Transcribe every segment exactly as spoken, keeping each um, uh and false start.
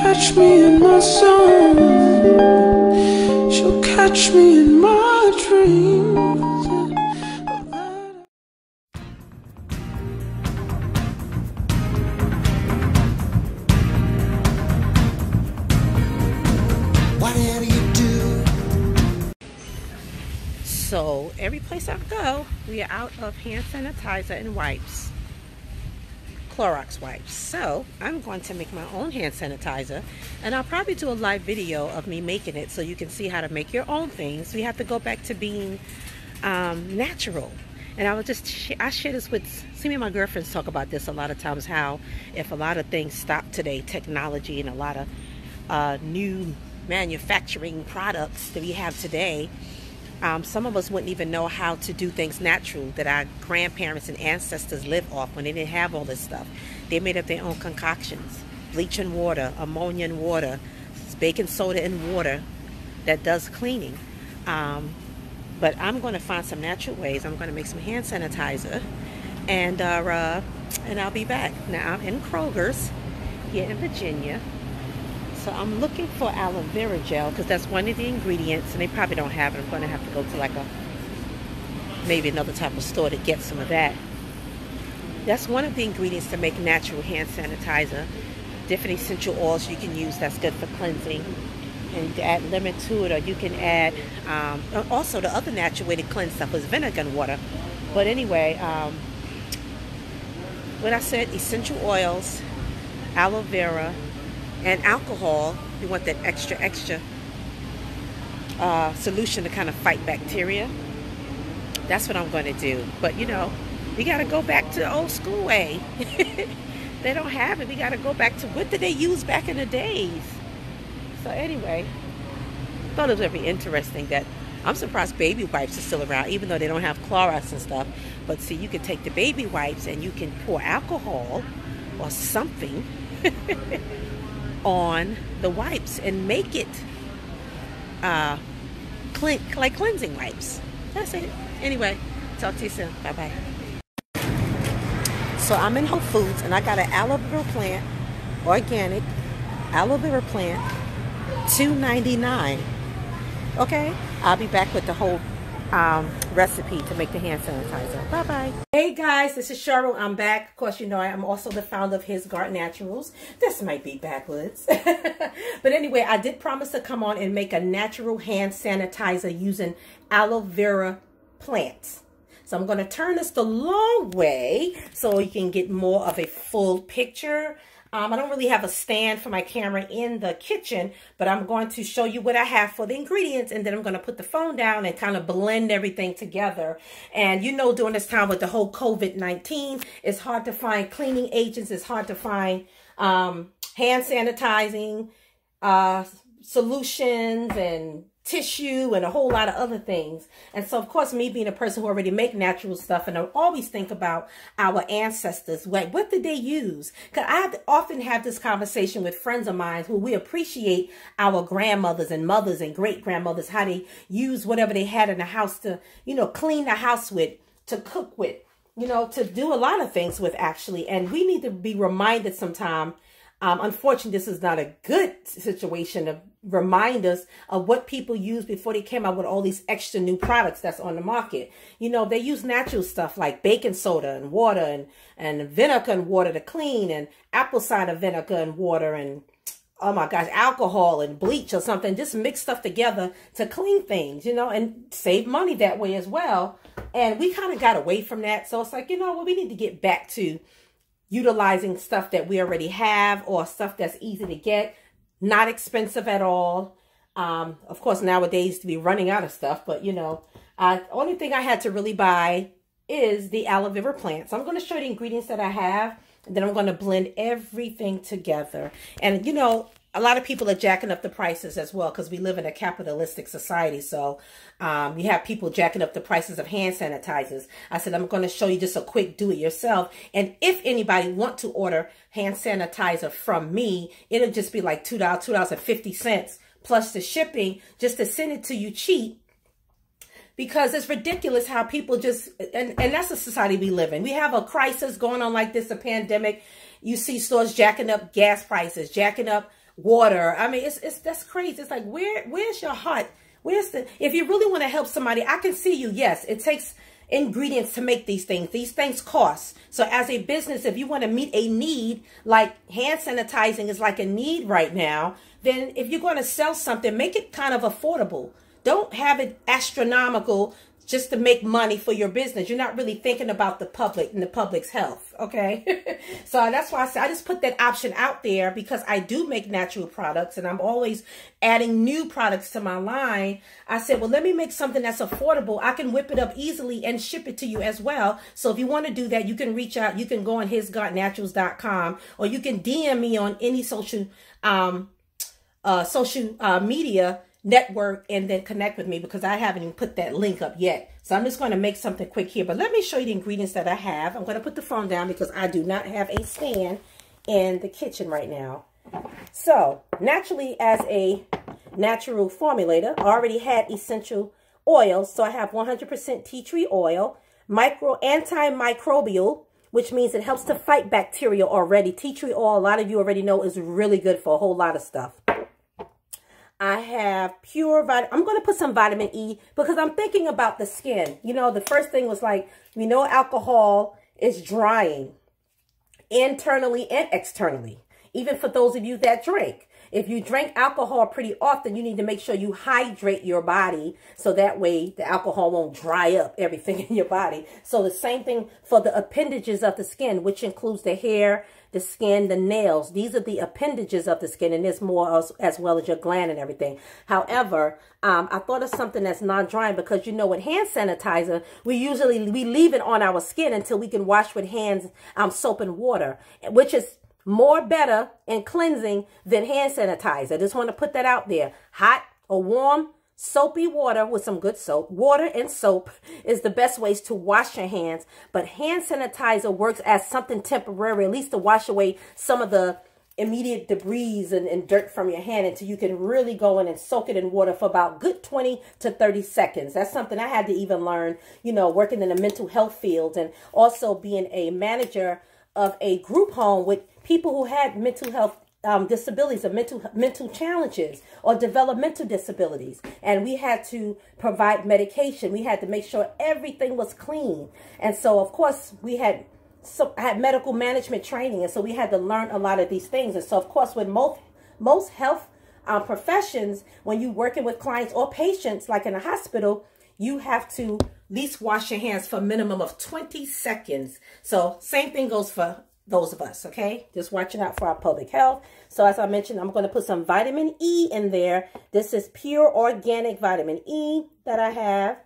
catch me in my zone. She'll catch me in my dreams. Whatever you do. So every place I go, we are out of hand sanitizer and wipes. Clorox wipes. So I'm going to make my own hand sanitizer, and I'll probably do a live video of me making it so you can see how to make your own things. We have to go back to being um, natural. And I will just sh I share this with, see me and my girlfriends talk about this a lot of times, how if a lot of things stop today, technology and a lot of uh, new manufacturing products that we have today, Um, some of us wouldn't even know how to do things natural that our grandparents and ancestors lived off when they didn't have all this stuff. They made up their own concoctions. Bleach and water, ammonia and water, baking soda and water that does cleaning. Um, but I'm going to find some natural ways. I'm going to make some hand sanitizer, and, uh, uh, and I'll be back. Now I'm in Kroger's here in Virginia. So I'm looking for aloe vera gel because that's one of the ingredients, and they probably don't have it. I'm going to have to go to like a, maybe another type of store to get some of that. That's one of the ingredients to make natural hand sanitizer. Different essential oils you can use that's good for cleansing. And you can add lemon to it, or you can add, um, also the other natural way to cleanse stuff is vinegar and water. But anyway, um, what I said, essential oils, aloe vera, and alcohol. You want that extra extra uh, solution to kind of fight bacteria. That's what I'm going to do. But you know, we got to go back to the old school way. They don't have it. We got to go back to what did they use back in the days. So anyway, I thought it was very interesting that I'm surprised baby wipes are still around, even though they don't have Clorox and stuff. But see, you can take the baby wipes and you can pour alcohol or something on the wipes and make it uh, clean, like cleansing wipes. That's it. Anyway, talk to you soon. Bye bye. So I'm in Whole Foods and I got an aloe vera plant, organic aloe vera plant, two ninety-nine. Okay, I'll be back with the whole um, recipe to make the hand sanitizer. Bye bye. Hey guys, this is Cheryl. I'm back. Of course, you know I am also the founder of His Garden Naturals. This might be backwards, but anyway, I did promise to come on and make a natural hand sanitizer using aloe vera plants. So I'm going to turn this the long way so you can get more of a full picture. Um, I don't really have a stand for my camera in the kitchen, but I'm going to show you what I have for the ingredients, and then I'm going to put the phone down and kind of blend everything together. And you know, during this time with the whole COVID nineteen, it's hard to find cleaning agents. It's hard to find um, hand sanitizing uh, solutions and tissue and a whole lot of other things. And so of course, me being a person who already make natural stuff, and I always think about our ancestors, like what did they use? Because I often have this conversation with friends of mine who we appreciate our grandmothers and mothers and great grandmothers, how they use whatever they had in the house to, you know, clean the house with, to cook with, you know, to do a lot of things with actually. And we need to be reminded sometime. Um, unfortunately, this is not a good situation to remind us of what people used before they came out with all these extra new products that's on the market. You know, they use natural stuff like baking soda and water and, and vinegar and water to clean, and apple cider vinegar and water, and oh my gosh, alcohol and bleach or something. Just mix stuff together to clean things, you know, and save money that way as well. And we kind of got away from that. So it's like, you know what, we need to get back to utilizing stuff that we already have, or stuff that's easy to get, not expensive at all. Um, of course, nowadays to be running out of stuff, but you know, uh, only thing I had to really buy is the aloe vera plant. So I'm going to show you the ingredients that I have, and then I'm going to blend everything together. And you know, a lot of people are jacking up the prices as well, because we live in a capitalistic society. So um, you have people jacking up the prices of hand sanitizers. I said, I'm going to show you just a quick do-it-yourself. And if anybody want to order hand sanitizer from me, it'll just be like two dollars, two dollars and fifty cents plus the shipping, just to send it to you cheap. Because it's ridiculous how people just, and, and that's the society we live in. We have a crisis going on like this, a pandemic. You see stores jacking up gas prices, jacking up water. I mean, it's, it's, that's crazy. It's like, where, where's your heart? Where's the, if you really want to help somebody, I can see you. Yes, it takes ingredients to make these things. These things cost. So as a business, if you want to meet a need, like hand sanitizing is like a need right now, then if you're going to sell something, make it kind of affordable. Don't have it astronomical just to make money for your business. You're not really thinking about the public and the public's health, okay? So that's why I say I just put that option out there, because I do make natural products and I'm always adding new products to my line. I said, well, let me make something that's affordable. I can whip it up easily and ship it to you as well. So if you want to do that, you can reach out. You can go on his garden naturals dot com, or you can D M me on any social, um, uh, social uh, media network and then connect with me, because I haven't even put that link up yet. So I'm just going to make something quick here, but let me show you the ingredients that I have. I'm going to put the phone down because I do not have a stand in the kitchen right now. So naturally, as a natural formulator, I already had essential oils. So I have one hundred percent tea tree oil, micro antimicrobial, which means it helps to fight bacteria already. Tea tree oil, a lot of you already know, is really good for a whole lot of stuff. I have pure vitamin. I'm going to put some vitamin E because I'm thinking about the skin. You know, the first thing was like, we know alcohol is drying internally and externally, even for those of you that drink. If you drink alcohol pretty often, you need to make sure you hydrate your body so that way the alcohol won't dry up everything in your body. So the same thing for the appendages of the skin, which includes the hair, the skin, the nails. These are the appendages of the skin, and there's more as, as well as your gland and everything. However, um, I thought of something that's non-drying, because you know with hand sanitizer, we usually we leave it on our skin until we can wash with hands, um, soap and water, which is more better and cleansing than hand sanitizer. I just want to put that out there. Hot or warm, soapy water with some good soap. Water and soap is the best ways to wash your hands. But hand sanitizer works as something temporary, at least to wash away some of the immediate debris and, and dirt from your hand until you can really go in and soak it in water for about good twenty to thirty seconds. That's something I had to even learn, you know, working in the mental health field and also being a manager of a group home with people who had mental health um, disabilities or mental mental challenges or developmental disabilities. And we had to provide medication. We had to make sure everything was clean. And so, of course, we had so I had medical management training. And so we had to learn a lot of these things. And so, of course, with most, most health um, professions, when you're working with clients or patients, like in a hospital, you have to at least wash your hands for a minimum of twenty seconds. So same thing goes for those of us, okay? Just watching out for our public health. So as I mentioned, I'm going to put some vitamin E in there. This is pure organic vitamin E that I have.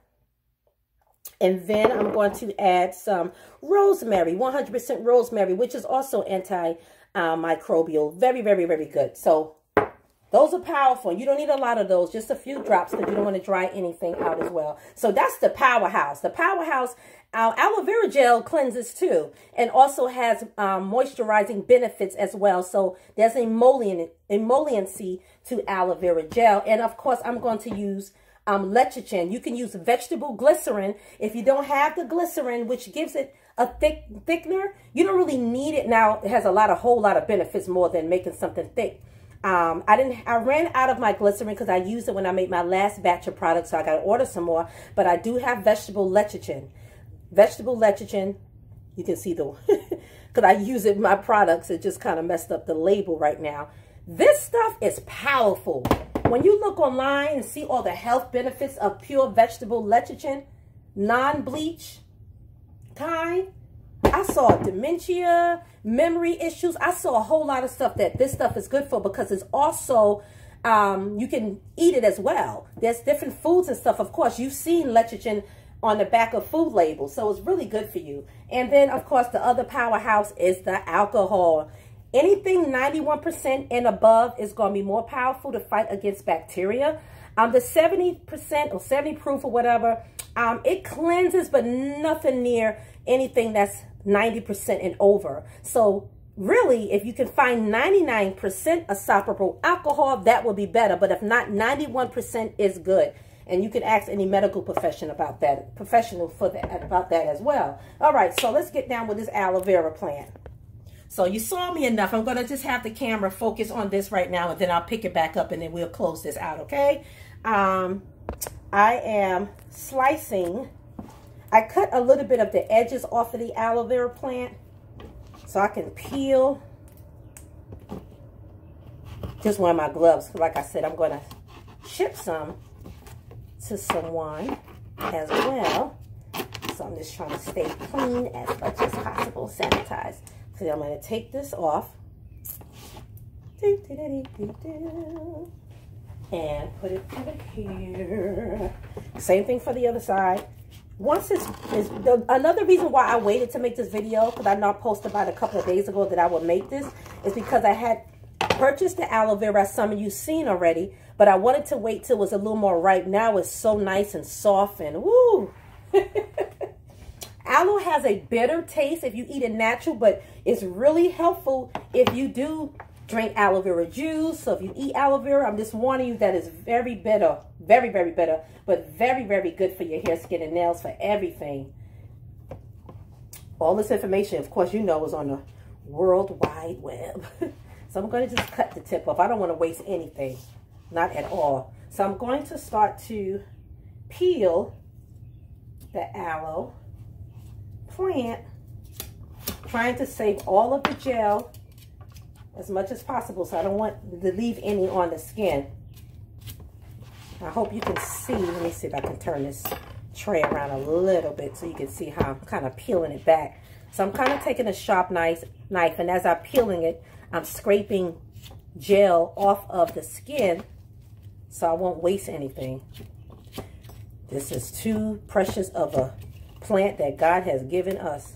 And then I'm going to add some rosemary, one hundred percent rosemary, which is also antimicrobial. Very, very, very good. So those are powerful. You don't need a lot of those, just a few drops, because you don't want to dry anything out as well. So that's the powerhouse. The powerhouse, our aloe vera gel cleanses too, and also has um, moisturizing benefits as well. So there's emollient, emolliency to aloe vera gel. And of course, I'm going to use um, lecithin. You can use vegetable glycerin. If you don't have the glycerin, which gives it a thick thickener, you don't really need it. Now, it has a lot, a whole lot of benefits more than making something thick. Um, I didn't, I ran out of my glycerin because I used it when I made my last batch of products. So I got to order some more, but I do have vegetable lecithin. Vegetable lecithin, you can see the, because I use it in my products. It just kind of messed up the label right now. This stuff is powerful. When you look online and see all the health benefits of pure vegetable lecithin, non-bleach kind, I saw dementia, memory issues. I saw a whole lot of stuff that this stuff is good for, because it's also, um, you can eat it as well. There's different foods and stuff. Of course, you've seen lecithin on the back of food labels, so it's really good for you. And then, of course, the other powerhouse is the alcohol. Anything ninety-one percent and above is going to be more powerful to fight against bacteria. Um, the seventy percent or seventy proof or whatever, um, it cleanses, but nothing near anything that's ninety percent and over. So really, if you can find ninety-nine percent isopropyl alcohol, that will be better. But if not, ninety-one percent is good. And you can ask any medical profession about that, professional for that, about that as well. All right, so let's get down with this aloe vera plant. So you saw me enough. I'm going to just have the camera focus on this right now, and then I'll pick it back up, and then we'll close this out, okay? Um, I am slicing. I cut a little bit of the edges off of the aloe vera plant so I can peel. Just one of my gloves. Like I said, I'm going to ship some to someone as well. So I'm just trying to stay clean as much as possible, sanitize. So I'm going to take this off and put it over here. Same thing for the other side. Once it's, it's the, another reason why I waited to make this video, because I know I posted about a couple of days ago that I would make this, is because I had purchased the aloe vera, as some of you seen already, but I wanted to wait till it was a little more ripe. Now it's so nice and soft and woo. Aloe has a bitter taste if you eat it natural, but it's really helpful if you do drink aloe vera juice. So if you eat aloe vera, I'm just warning you that it's very bitter, very, very bitter, but very, very good for your hair, skin, and nails, for everything. All this information, of course, you know, is on the World Wide Web. So I'm going to just cut the tip off. I don't want to waste anything, not at all. So I'm going to start to peel the aloe plant, trying to save all of the gel as much as possible, so I don't want to leave any on the skin. I hope you can see. Let me see if I can turn this tray around a little bit so you can see how I'm kind of peeling it back. So I'm kind of taking a sharp knife, knife, and as I'm peeling it, I'm scraping gel off of the skin so I won't waste anything. This is too precious of a plant that God has given us.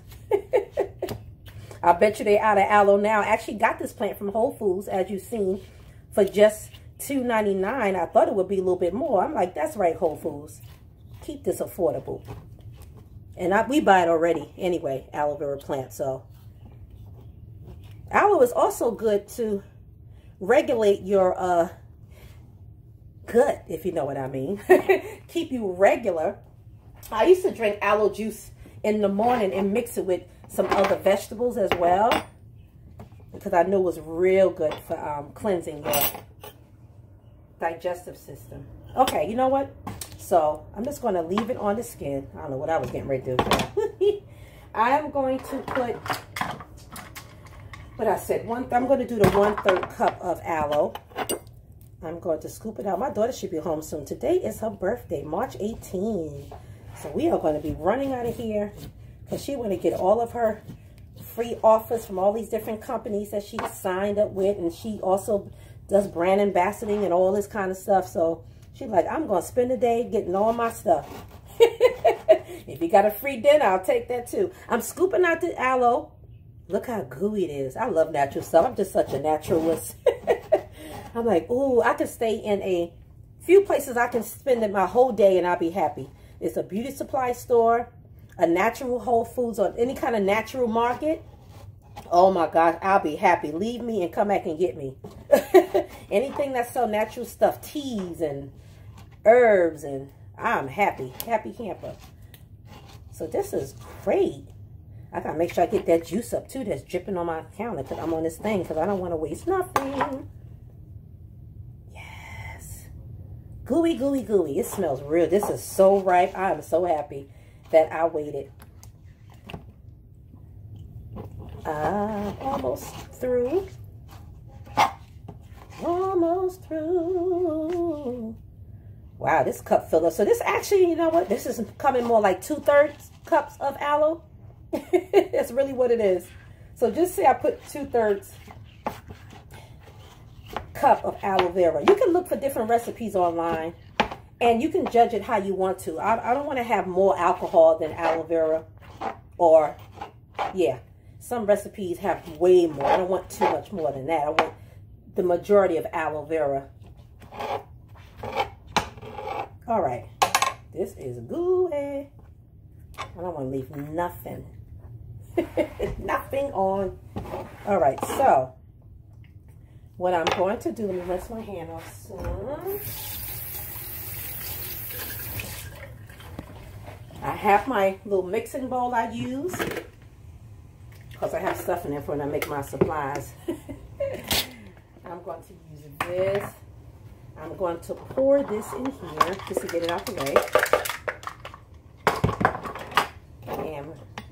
I bet you they're out of aloe now. I actually got this plant from Whole Foods, as you've seen, for just two ninety-nine. I thought it would be a little bit more. I'm like, that's right, Whole Foods. Keep this affordable. And I, we buy it already anyway, aloe vera plant. So aloe is also good to regulate your uh, gut, if you know what I mean. Keep you regular. I used to drink aloe juice in the morning and mix it with some other vegetables as well, because I knew it was real good for um, cleansing your digestive system. Okay, you know what? So I'm just going to leave it on the skin. I don't know what I was getting ready to do. I'm going to put, what I said, one. I'm going to do the one-third cup of aloe. I'm going to scoop it out. My daughter should be home soon. Today is her birthday, March eighteenth. So we are going to be running out of here because she want to get all of her free offers from all these different companies that she signed up with. And she also does brand ambassadoring and all this kind of stuff. So she's like, I'm going to spend the day getting all my stuff. If you got a free dinner, I'll take that too. I'm scooping out the aloe. Look how gooey it is. I love natural stuff. I'm just such a naturalist. I'm like, ooh, I could stay in a few places. I can spend it my whole day and I'll be happy. It's a beauty supply store, a natural Whole Foods, or any kind of natural market. Oh my gosh, I'll be happy. Leave me and come back and get me. Anything that sell natural stuff, teas and herbs, and I'm happy. Happy camper. So this is great. I gotta make sure I get that juice up too that's dripping on my counter because I'm on this thing because I don't want to waste nothing. Gooey, gooey, gooey. It smells real. This is so ripe. I am so happy that I waited. I'm almost through. Almost through. Wow, this cup filled up. So this actually, you know what? This is coming more like two-thirds cups of aloe. That's really what it is. So just say I put two-thirds cup of aloe vera. You can look for different recipes online and you can judge it how you want to. I, I don't want to have more alcohol than aloe vera, or yeah, some recipes have way more. I don't want too much more than that. I want the majority of aloe vera. All right, this is gooey. I don't want to leave nothing. Nothing on. All right, so what I'm going to do, let me rinse my hand off some. I have my little mixing bowl I use because I have stuff in there for when I make my supplies. I'm going to use this. I'm going to pour this in here just to get it out the way. And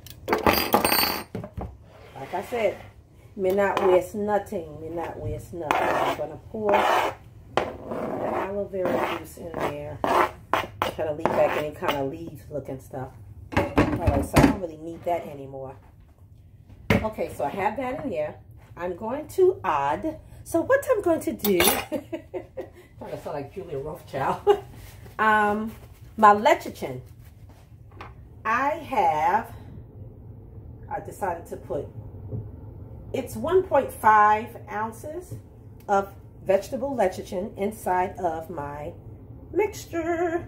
like I said, me not waste nothing. Me not waste nothing. I'm going to pour the aloe vera juice in there. Try to leave back any kind of leaf looking stuff. Alright, so I don't really need that anymore. Okay, so I have that in here. I'm going to add. So what I'm going to do, trying to sound like Julia Rothschild, um, my lecithin. I have, I decided to put, it's one point five ounces of vegetable lecithin inside of my mixture.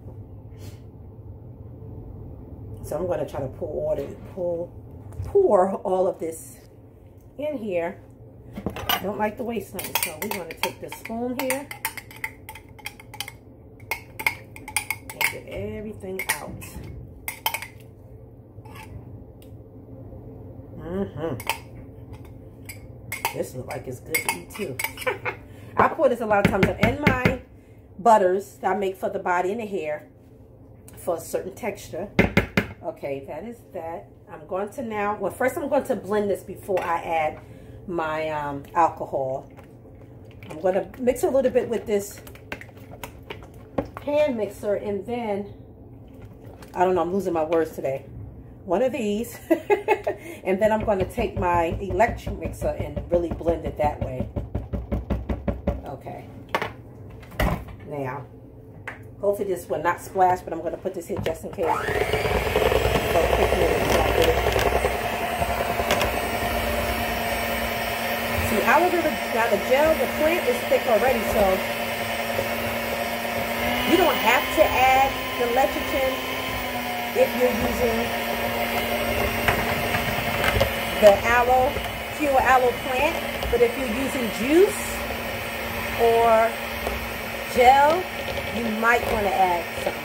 So I'm going to try to pour water, pour, pour all of this in here. I don't like to waste nothing, so we're going to take this spoon here and get everything out. Mm-hmm. This looks like it's good to eat too. I pour this a lot of times in my butters that I make for the body and the hair for a certain texture. Okay, that is that. I'm going to now, well, first I'm going to blend this before I add my um, alcohol. I'm going to mix a little bit with this hand mixer, and then, I don't know, I'm losing my words today. One of these, and then I'm going to take my electric mixer and really blend it that way. Okay. Now, hopefully this will not splash, but I'm going to put this here just in case. So quick minute, see, aloe vera, now the gel, the plant is thick already, so you don't have to add the lecithin if you're using the aloe, pure aloe plant. But if you're using juice or gel, you might want to add some.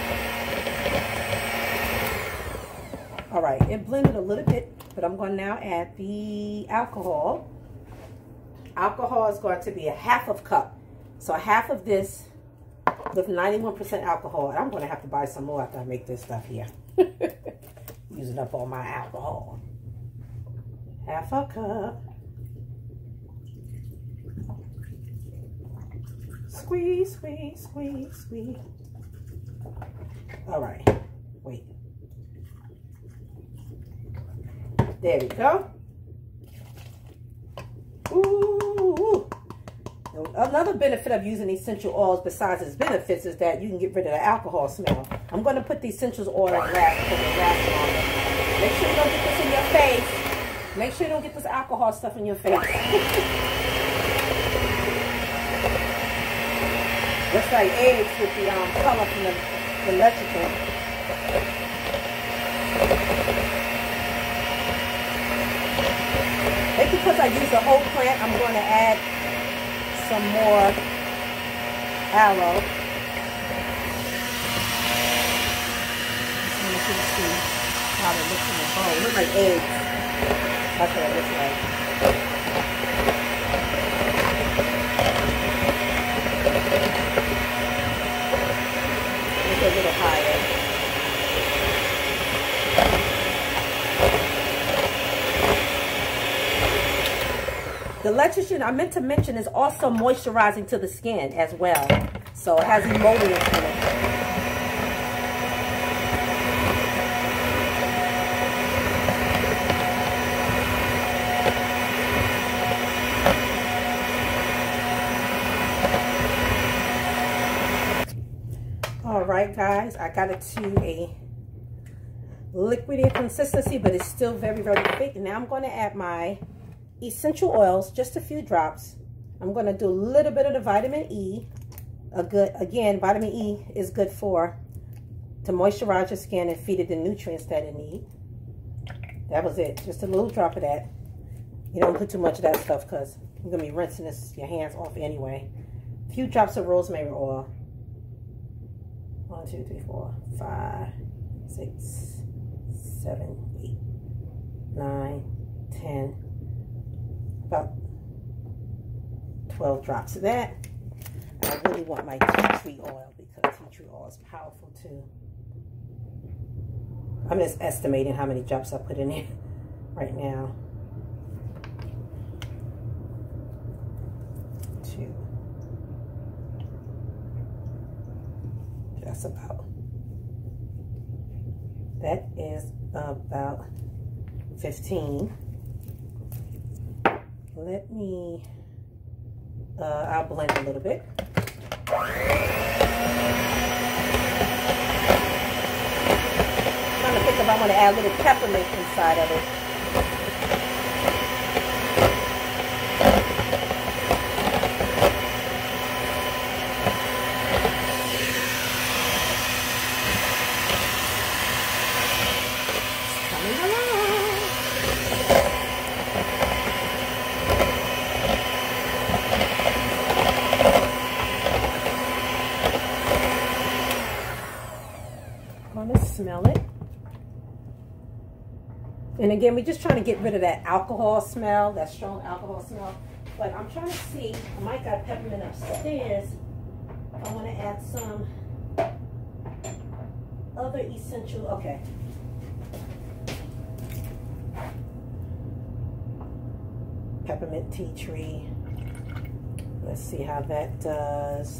All right, it blended a little bit, but I'm going to now add the alcohol. Alcohol is going to be a half of cup. So a half of this with ninety-one percent alcohol. And I'm going to have to buy some more after I make this stuff here. Using up all my alcohol. Half a cup. Squeeze, squeeze, squeeze, squeeze. All right, wait. There we go. Ooh. Another benefit of using essential oils besides its benefits is that you can get rid of the alcohol smell. I'm going to put the essential oil in last because it lasts longer. Make sure you don't get this in your face. Make sure you don't get this alcohol stuff in your face. Looks like eggs with the um, color from the, the lecithin. And because I use the whole plant, I'm going to add some more aloe. You can see how it looks in the bowl. It looks like eggs. That's what it looks like. It's a little higher. The lecithin, I meant to mention, is also moisturizing to the skin as well. So it has emollients in it. All right, guys, I got it to a liquidy consistency, but it's still very, very thick. Now I'm going to add my essential oils, just a few drops. I'm going to do a little bit of the vitamin E. A good, again, vitamin E is good for to moisturize your skin and feed it the nutrients that it needs. That was it. Just a little drop of that. You don't put too much of that stuff because you're going to be rinsing this, your hands off anyway. A few drops of rosemary oil. One, two, three, four, five, six, seven, eight, nine, ten, about twelve drops of that. I really want my tea tree oil because tea tree oil is powerful too. I'm just estimating how many drops I put in there right now. Two. That's about. That is about fifteen. Let me, uh, I'll blend a little bit. Trying to think if I want to add a little peppermint inside of it. Coming along. I'm gonna smell it. And again, we're just trying to get rid of that alcohol smell, that strong alcohol smell. But I'm trying to see, I might got peppermint upstairs. I want to add some other essential, okay. Peppermint tea tree. Let's see how that does.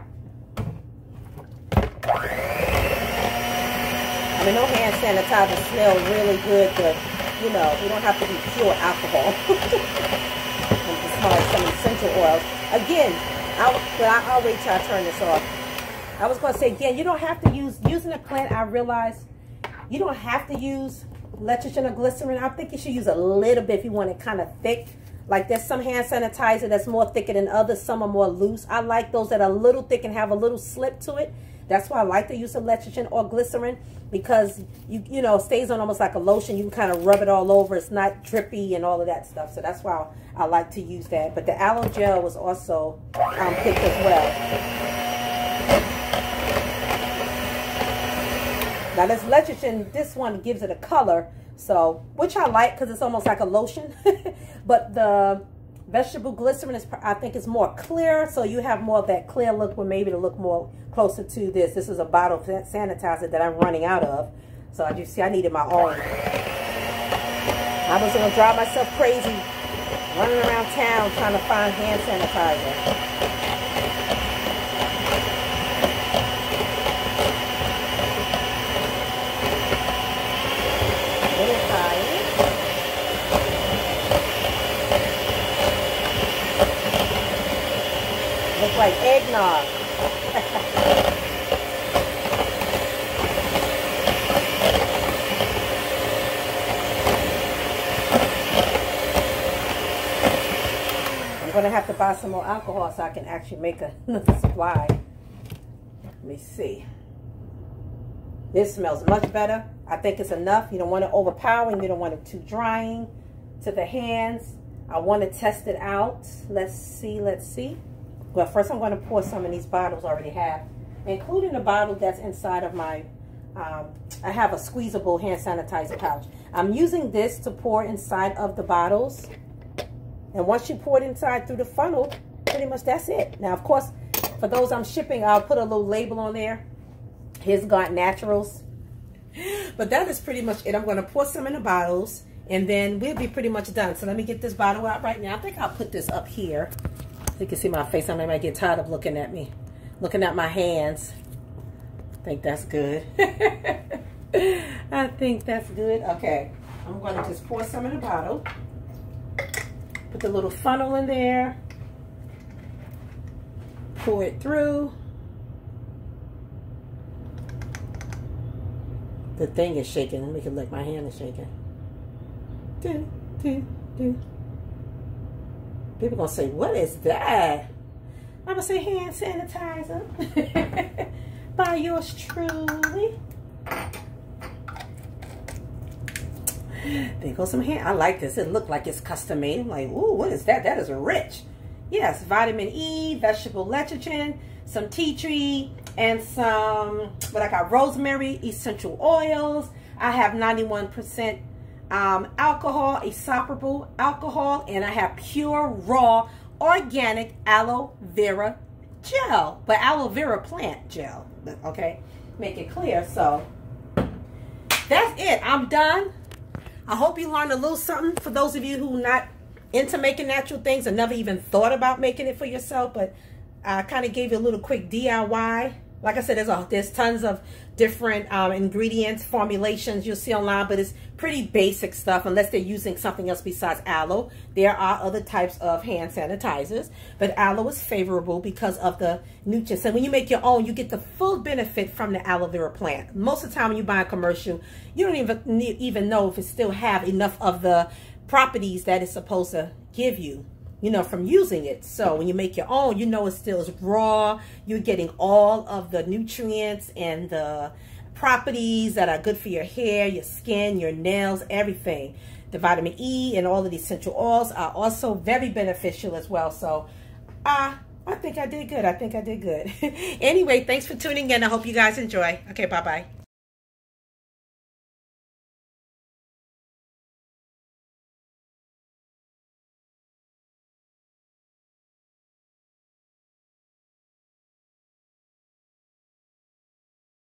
I mean, no hand sanitizer smell really good, but you know, you don't have to be pure alcohol. And as far as some essential oils, again, I'll, but I, I'll wait till I turn this off. I was going to say again, you don't have to use using a plant. I realize you don't have to use lecithin or glycerin. I think you should use a little bit if you want it kind of thick. Like there's some hand sanitizer that's more thicker than others. Some are more loose. I like those that are a little thick and have a little slip to it. That's why I like the use of lecithin or glycerin, because you you know, it stays on almost like a lotion. You can kind of rub it all over. It's not drippy and all of that stuff. So that's why I, I like to use that. But the aloe gel was also um, picked as well. Now this lecithin, this one gives it a color, so which I like because it's almost like a lotion. But the vegetable glycerin is, I think, is more clear, so you have more of that clear look, where maybe to look more closer to this. This is a bottle of sanitizer that I'm running out of, so as you see, I needed my own. I was gonna drive myself crazy running around town trying to find hand sanitizer. Looks like eggnog. I'm going to have to buy some more alcohol so I can actually make another supply. Let me see. This smells much better. I think it's enough. You don't want it overpowering. You don't want it too drying to the hands. I want to test it out. Let's see. Let's see. Well, first I'm going to pour some in these bottles I already have, including the bottle that's inside of my, um, I have a squeezable hand sanitizer pouch. I'm using this to pour inside of the bottles. And once you pour it inside through the funnel, pretty much that's it. Now, of course, for those I'm shipping, I'll put a little label on there. Here's Got Naturals. But that is pretty much it. I'm going to pour some in the bottles, and then we'll be pretty much done. So let me get this bottle out right now. I think I'll put this up here. You can see my face. I might get tired of looking at me, looking at my hands. I think that's good. I think that's good. Okay, I'm going to just pour some in the bottle. Put the little funnel in there. Pour it through. The thing is shaking. Let me can look. My hand is shaking. Do, do, do. People gonna say, what is that? I'm gonna say hand sanitizer by yours truly. There goes some hand. I like this. It looked like it's custom made. I'm like, ooh, what is that? That is rich. Yes, vitamin E, vegetable lecithin, some tea tree, and some, what I got, rosemary essential oils. I have ninety-one percent um, alcohol, isopropyl alcohol, and I have pure, raw, organic aloe vera gel, but aloe vera plant gel, okay? Make it clear. So that's it. I'm done. I hope you learned a little something for those of you who are not into making natural things and never even thought about making it for yourself, but I kind of gave you a little quick D I Y. Like I said, there's, a, there's tons of different um, ingredients, formulations you'll see online, but it's pretty basic stuff unless they're using something else besides aloe. There are other types of hand sanitizers, but aloe is favorable because of the nutrients. And when you make your own, you get the full benefit from the aloe vera plant. Most of the time when you buy a commercial, you don't even, even know if it still have enough of the properties that it's supposed to give you, you know, from using it. So when you make your own, you know it still is raw. You're getting all of the nutrients and the properties that are good for your hair, your skin, your nails, everything. The vitamin E and all of the essential oils are also very beneficial as well. So uh, I think I did good. I think I did good. Anyway, thanks for tuning in. I hope you guys enjoy. Okay, bye-bye.